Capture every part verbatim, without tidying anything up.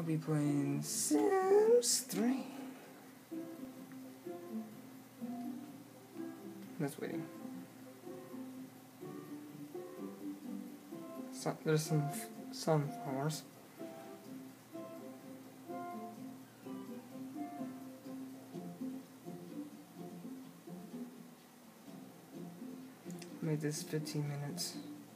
be playing Sims three. That's waiting. So, there's some sunflowers. Made this fifteen minutes.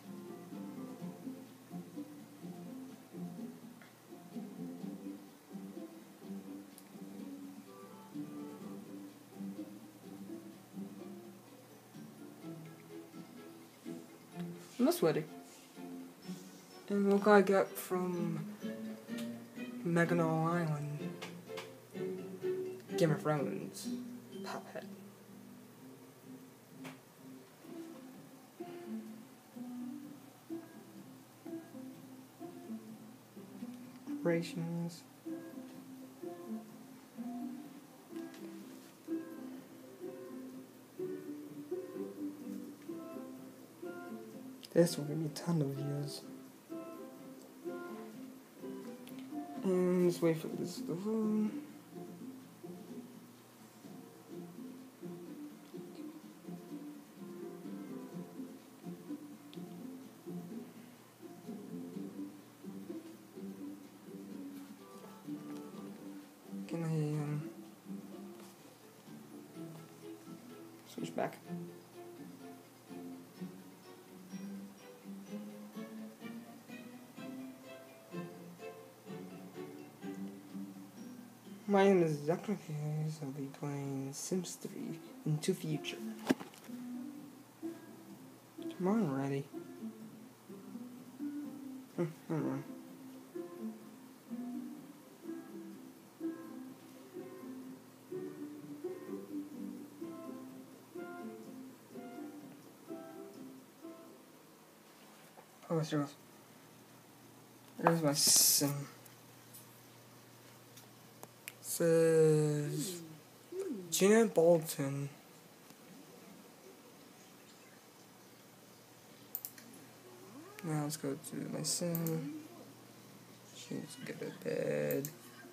I'm not sweaty. And look what I got from Mackinac Island. Game of Thrones. Pophead. Rations. This will give me a ton of views. And let's wait for this to load. Can I um, switch back? My name is Doctor Hayes. I'll be playing Sims three into future. Come on already. Hmm, hold on. Oh, there goes. There's my sim. Says Gina Bolton. Now let's go to my sim. She needs to go to bed.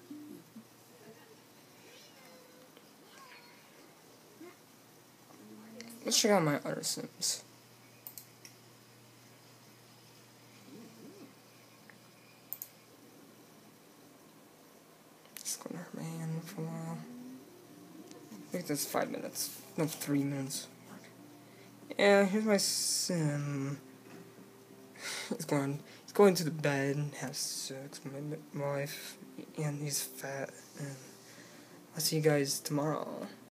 Let's check out my other sims. Just gonna remain for a while. I think that's five minutes. No, three minutes. Yeah, here's my sim. He's going. He's going to the bed and have sex with my wife, and he's fat. And I'll see you guys tomorrow.